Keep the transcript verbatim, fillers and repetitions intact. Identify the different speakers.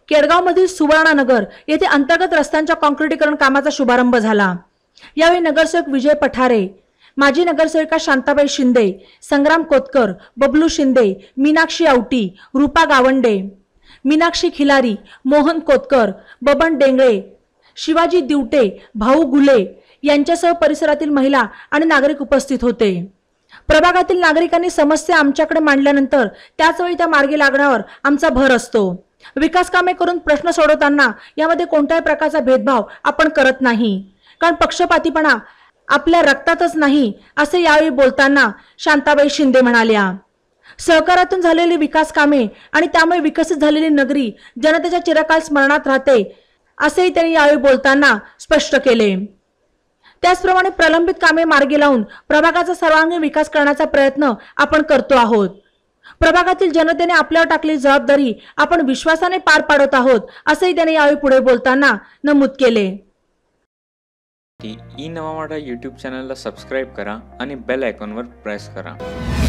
Speaker 1: केडगावमधील सुवर्णानगर येथे अंतर्गत रस्त्यांच्या काँक्रिटीकरण कामाचा शुभारंभ झाला। यावेळी नगरसेवक विजय पठारे, माजी नगरसेविका शांताबाई शिंदे, संग्राम कोतकर, बबलू शिंदे, मीनाक्षी आवटी, रूपा गावंडे, मीनाक्षी खिलारी, मोहन कोतकर, बबन डेंगळे, शिवाजी दिवटे, भाऊ गुले यांच्यासह परिसरातील महिला आणि नागरिक उपस्थित होते। प्रभागातील नागरिकांनी समस्या आमच्याकडे मांडल्यानंतर त्याच वेळी त्या मार्गी लागण्यावर आमचा भर असतो। विकास कामे करून प्रश्न सोडवताना यामध्ये कोणत्याही प्रकारचा भेदभाव आपण करत नाही, कारण पक्षपातीपणा आपल्या रक्तातच नाही असे यावेळी बोलताना शांताबाई शिंदे म्हणाल्या। सहकारातून झालेली विकास कामे आणि त्यामुळे विकसित झालेली नगरी जनतेच्या चिरकाल स्मरणात राहते असेही त्यांनी यावेळी बोलताना स्पष्ट केले। त्याचप्रमाणे प्रलंबित कामे मार्गी लावून प्रभागाचा सर्वांगीण विकास करण्याचा प्रयत्न आपण करतो आहोत। प्रभागातील जनतेने आपल्यावर टाकलेली जबाबदारी आपण विश्वासाने पार पाडत आहोत असेही त्यांनी यावेळी पुढे बोलताना नमूद केले।
Speaker 2: ई नवा मराठा यूट्यूब चॅनलला सबस्क्राइब करा आणि बेल आयकॉनवर प्रेस करा।